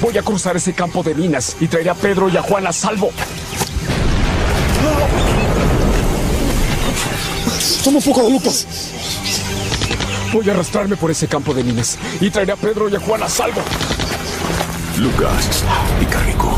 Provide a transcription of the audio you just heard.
Voy a cruzar ese campo de minas y traeré a Pedro y a Juan a salvo. Toma un poco de Lucas. Voy a arrastrarme por ese campo de minas y traeré a Pedro y a Juan a salvo. Lucas y Carrico.